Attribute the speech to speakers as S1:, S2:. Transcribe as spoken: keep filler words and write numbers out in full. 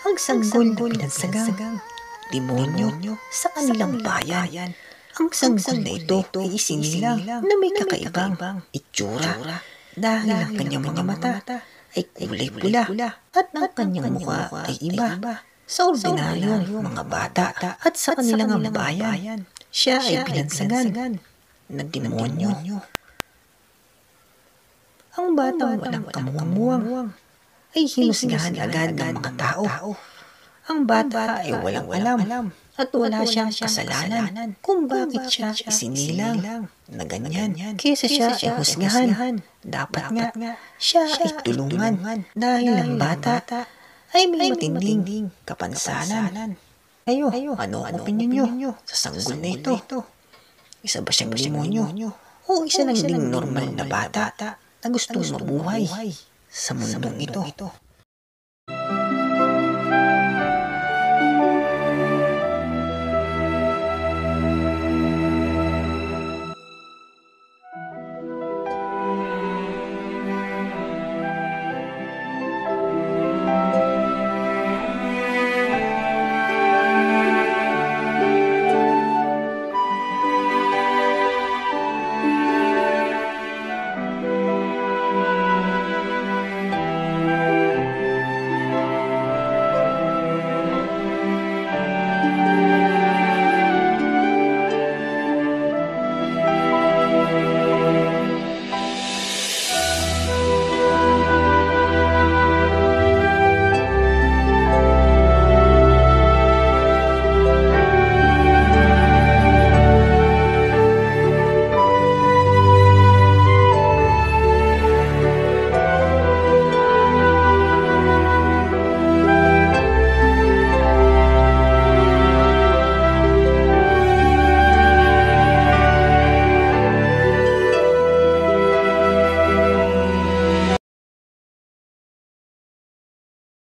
S1: ang sanggol na binansagang demonyo sa kanilang bayan. Ang sanggol na ito ay isinilang na may kakaibang itsura dahil ang kanyang mga mata ay kulay pula at ang kanyang mukha ay iba sa ordinaryong mga bata at sa kanilang bayan. Siya ay binansagan na demonyo. Ang batang walang kamuwang-muwang ay hinusgahan agad ng mga tao. Ang bata ay walang alam at wala siyang kasalanan kung bakit siya isinilang na ganyan. Kesa siya ay husgahan, dapat nga siya ay tulungan dahil ang bata ay may matinding kapansanan. Kayo, ano ang opinyon nyo sa sanggol na ito? Isa ba siyang demonyo? O isa lang ding normal na bata na gustong mabuhay sa mundong ito?